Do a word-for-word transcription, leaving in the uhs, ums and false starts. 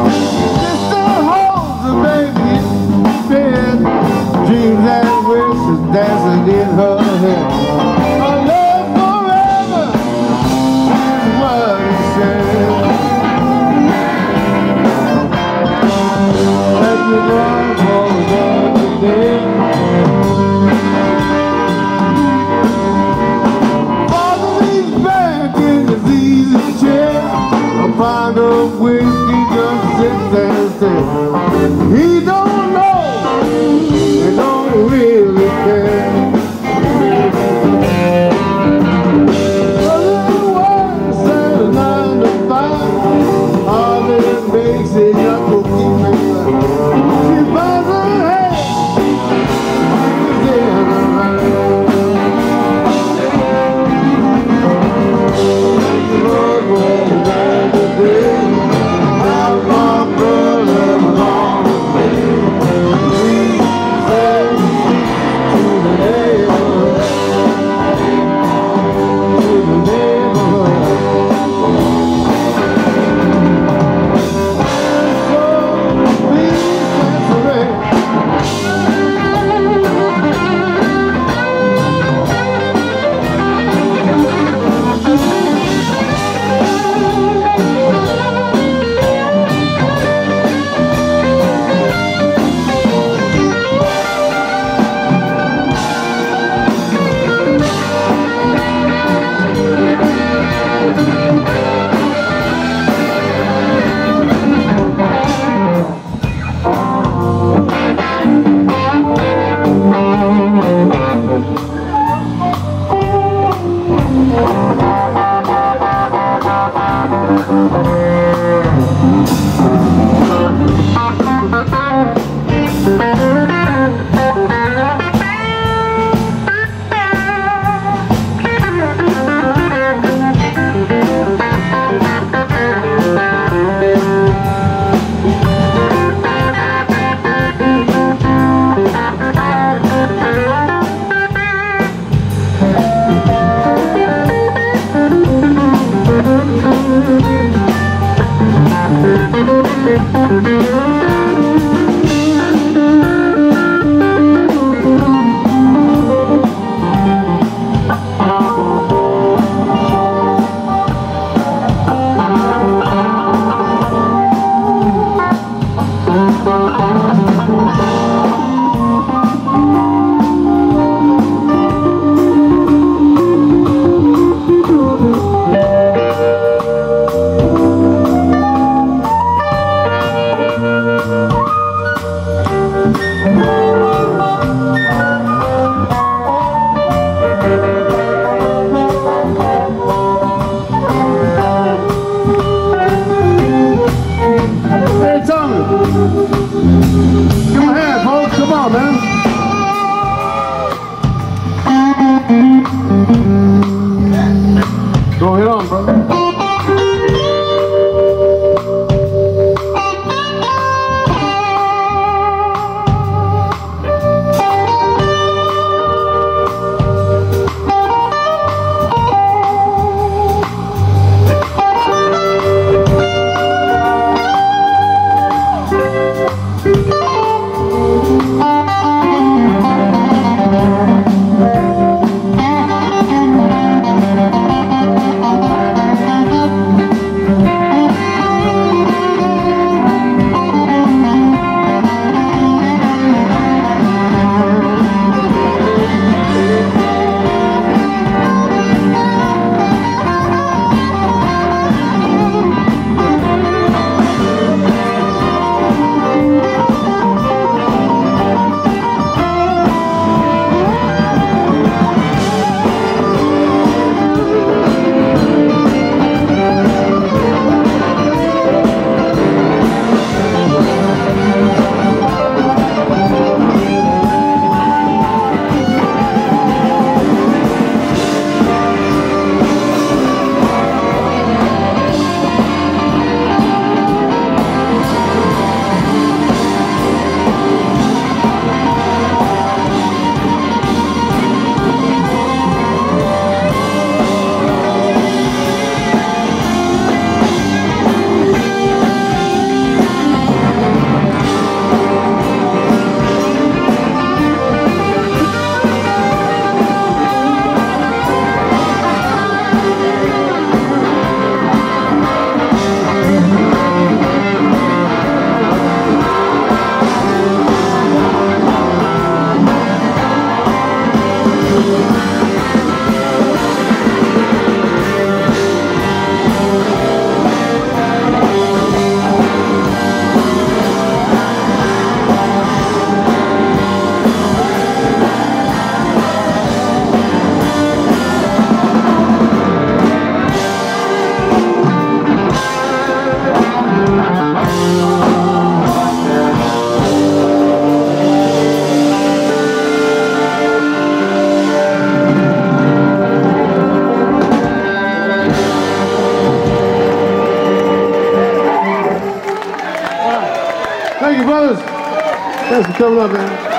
Sister holds the baby's bed, dreams and wishes dancing in her head. A love forever is what he said. Let me run for the day. Father leans back in his easy chair, a pound of whiskey just sits and stares. He don't know, he don't really care. A little work says nine to five, all that makes it a cookie maker. She buys her head, she's in her mind. The Lord will guide the day. How my brother along with me. We say to the neighborhood, to the neighborhood. So please dance away. Go ahead on, brother. Thanks for coming up, man.